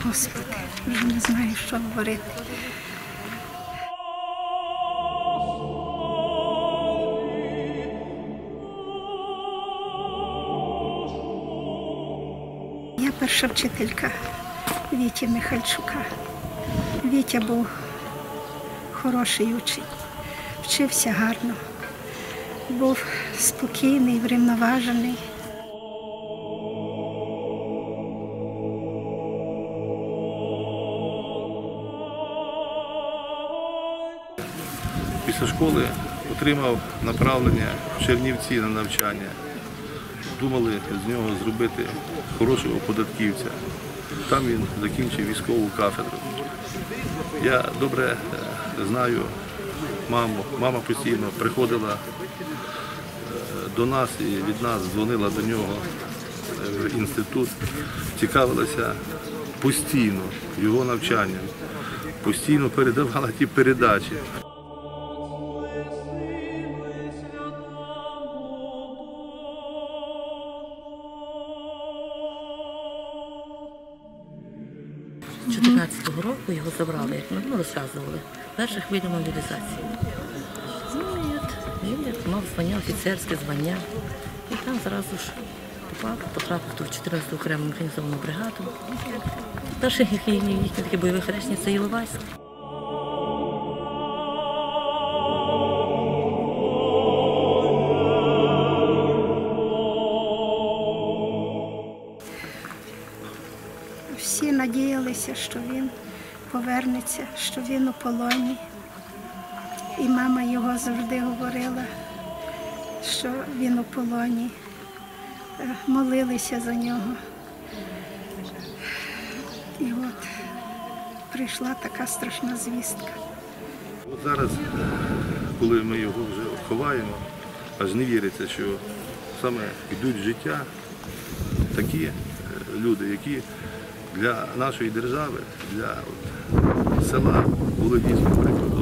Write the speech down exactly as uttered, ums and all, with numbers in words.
Господи, вже не знаю, що говорити. Я перша вчителька Віті Михальчука. Вітя був хороший учень, вчився гарно, був спокійний, врівноважений. Після школи отримав направлення в Чернівці на навчання. Думали з нього зробити хорошого податківця. Там він закінчив військову кафедру. Я добре знаю маму. Мама постійно приходила до нас і від нас дзвонила до нього в інститут, цікавилася постійно його навчанням, постійно передавала ті передачі. З чотирнадцятого року його забрали, як ми ну, розказували, перша хвиля мобілізації. Ну, і от він мав звання, офіцерське звання. І там зразу ж попав, потрапив в чотирнадцяту окрему механізовану бригаду. Перше їхнє таке бойове хрещення – це Іловайськ. Всі надіялися, що він повернеться, що він у полоні. І мама його завжди говорила, що він у полоні. Молилися за нього. І от прийшла така страшна звістка. От зараз, коли ми його вже ховаємо, аж не віриться, що саме йдуть в життя такі люди, які для нашої держави, для от, села були дійсно прикладом.